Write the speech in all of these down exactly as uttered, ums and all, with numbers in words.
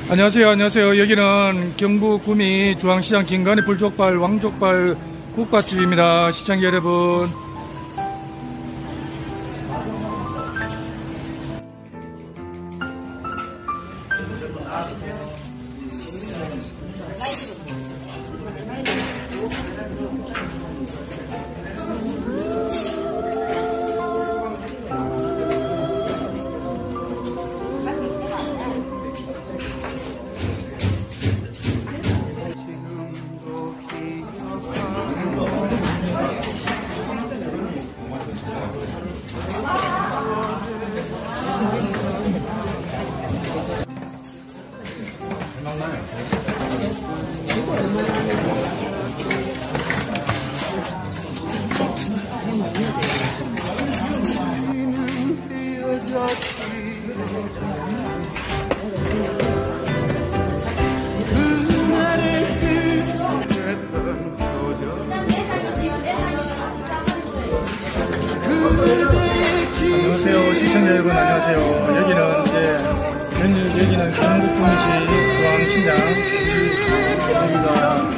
안녕하세요. 안녕하세요. 여기는 경북 구미 중앙시장 김간희 불족발 왕족발 국밥집입니다. 시청자 여러분. 안녕하세요. 시청자 여러분 안녕하세요. 여기는 이제 현재 여기는 경북 구미시 중앙시장 여기가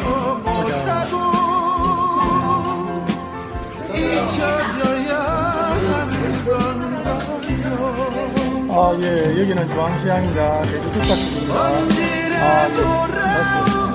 아, 예, 여기는 중앙시장입니다. 돼지국밥집입니다. 아, 예, 맞죠.